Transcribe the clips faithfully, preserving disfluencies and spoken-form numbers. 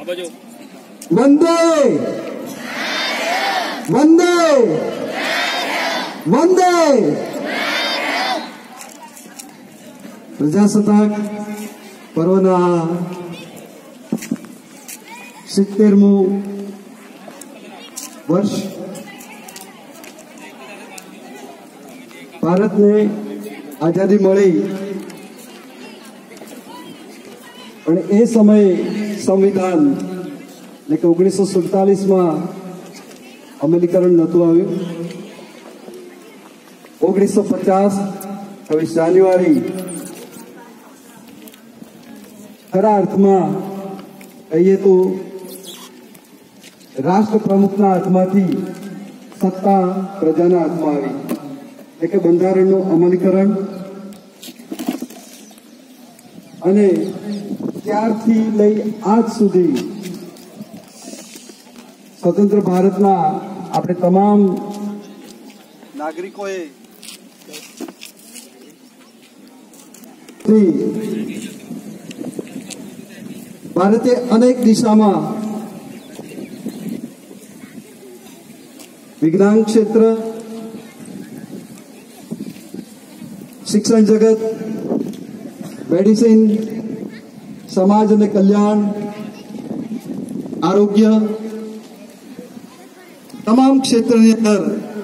वंदे वंदे वंदे प्रजासत्ताक पर्वना सित्तेरमु वर्ष भारत ने आजादी मळी पण ए समय संविधान એટલે કે ઓગણીસો સુડતાલીસ માં અમલીકરણ નહોતું આવ્યું। ઓગણીસો પચાસ છવ્વીસ જાન્યુઆરી ખરા અર્થમાં કહીએ તો રાષ્ટ્ર પ્રમુખના હાથમાંથી સત્તા પ્રજાના હાથમાં આવી એટલે કે બંધારણનું અમલીકરણ અને ત્યારથી લઈ આજ સુધી स्वतंत्र भारतना આપણે તમામ નાગરિકોએ ભારતે અનેક દિશામાં વિજ્ઞાન ક્ષેત્ર, શિક્ષણ જગત, મેડિસિન, સમાજ અને કલ્યાણ, આરોગ્ય तमाम क्षेत्र अंदर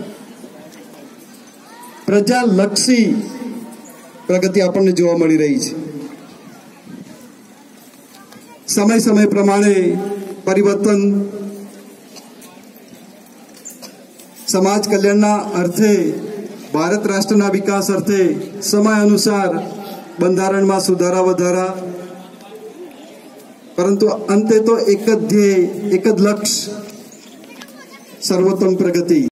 प्रजालक्षी प्रगति आपने जोवा मळी रही है। समय समय प्रमाणे परिवर्तन समाज कल्याणना अर्थे भारत राष्ट्रना विकास अर्थे समय अनुसार बंधारण में सुधारा वधारा, परंतु अंते तो एक ज ध्येय एक ज लक्ष्य सर्वोत्तम प्रगति।